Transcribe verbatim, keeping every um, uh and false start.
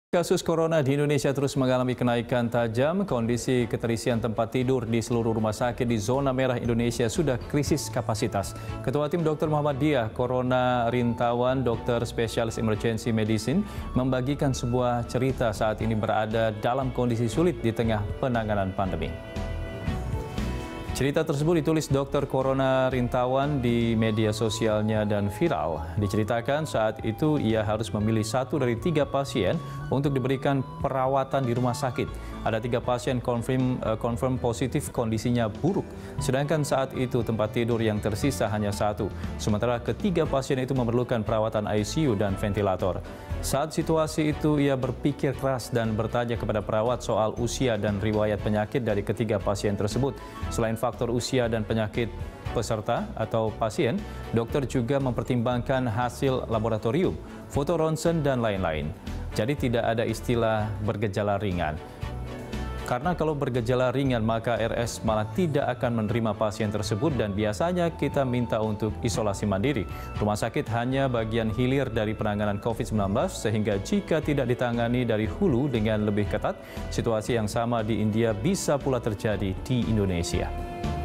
Kasus corona di Indonesia terus mengalami kenaikan tajam. Kondisi keterisian tempat tidur di seluruh rumah sakit di zona merah Indonesia sudah krisis kapasitas. Ketua Tim Dokter Muhammadiyah Corona Rintawan, dokter spesialis emergency medicine, membagikan sebuah cerita saat ini berada dalam kondisi sulit di tengah penanganan pandemi. Cerita tersebut ditulis dokter Corona Rintawan di media sosialnya dan viral. Diceritakan saat itu ia harus memilih satu dari tiga pasien untuk diberikan perawatan di rumah sakit. Ada tiga pasien confirm, uh, confirm positif kondisinya buruk. Sedangkan saat itu tempat tidur yang tersisa hanya satu. Sementara ketiga pasien itu memerlukan perawatan I C U dan ventilator. Saat situasi itu ia berpikir keras dan bertanya kepada perawat soal usia dan riwayat penyakit dari ketiga pasien tersebut. Selain faktor usia dan penyakit peserta atau pasien, dokter juga mempertimbangkan hasil laboratorium, foto ronsen, dan lain-lain. Jadi tidak ada istilah bergejala ringan. Karena kalau bergejala ringan maka R S malah tidak akan menerima pasien tersebut dan biasanya kita minta untuk isolasi mandiri. Rumah sakit hanya bagian hilir dari penanganan COVID sembilan belas sehingga jika tidak ditangani dari hulu dengan lebih ketat, situasi yang sama di India bisa pula terjadi di Indonesia.